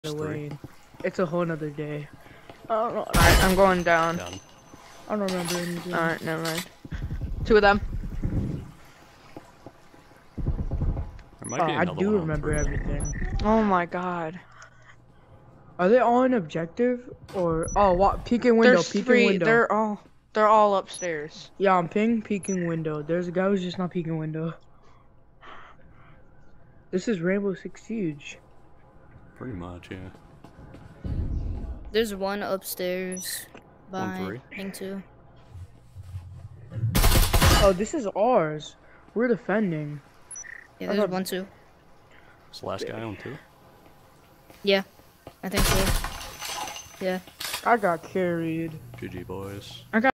away. It's a whole nother day. I don't know. Alright, I'm going down. I don't remember anything. Alright, never mind. Two of them. Oh, I do remember everything. Oh my god. Are they all in objective or what? Peeking window. There's Peeking three. window. They're all upstairs. Yeah, I'm peeking window. There's a guy who's just not peeking window. This is Rainbow Six Siege. Pretty much, yeah. There's one upstairs by three. Ping 2. Oh, this is ours. We're defending. Yeah, there's one too. Is the last guy on two? Yeah, I think so. Yeah. I got carried. GG, boys. I got